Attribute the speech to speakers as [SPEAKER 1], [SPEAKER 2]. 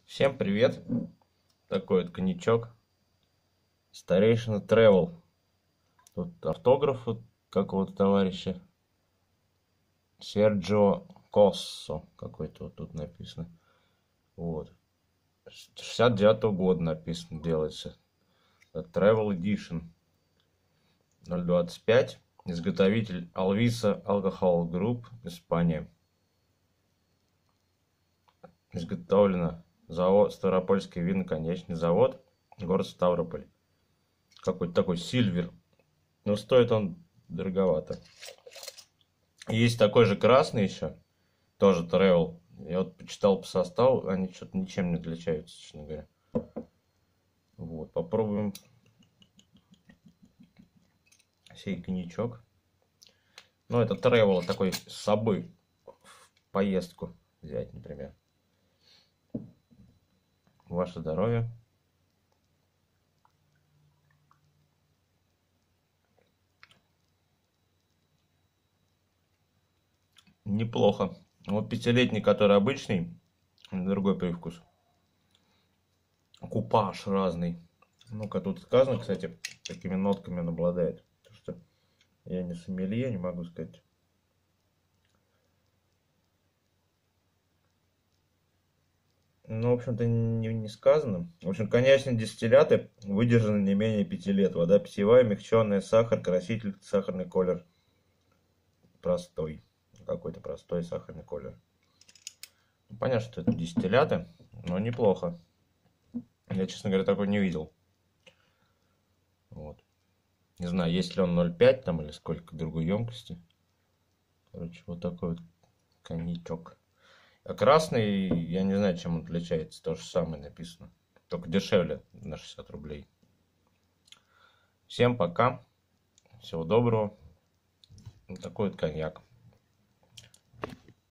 [SPEAKER 1] Всем привет! Такой вот коньячок. Старейшина Travel. Тут автограф вот какого-то товарища. Серджио Коссо. Какой-то вот тут написано. Вот. 69-го года написано, делается. Travel Edition. 0,25. Изготовитель Alvisa Alcohol Group, Испания. Изготовлено Ставропольский винно-коньячный завод, город Ставрополь. Какой-то такой сильвер. Но стоит он дороговато. Есть такой же красный еще. Тоже Travel. Я вот почитал по составу. Они что-то ничем не отличаются, честно говоря. Вот, попробуем сей коньячок. Ну, это Travel такой с собой в поездку взять, например. Ваше здоровье. Неплохо. Вот пятилетний, который обычный, другой привкус. Купаж разный. Ну-ка, тут сказано, кстати, какими нотками он обладает. Потому что я не сомелье, не могу сказать. Ну, в общем-то, не сказано. В общем, коньячные дистилляты выдержаны не менее 5 лет. Вода питьевая, мягченая, сахар, краситель, сахарный колер. Простой. Какой-то простой сахарный колер. Понятно, что это дистилляты, но неплохо. Я, честно говоря, такой не видел. Вот. Не знаю, есть ли он 0,5 там или сколько другой емкости. Короче, вот такой вот коньячок. А красный, я не знаю, чем он отличается. То же самое написано. Только дешевле на 60 рублей. Всем пока. Всего доброго. Вот такой вот коньяк.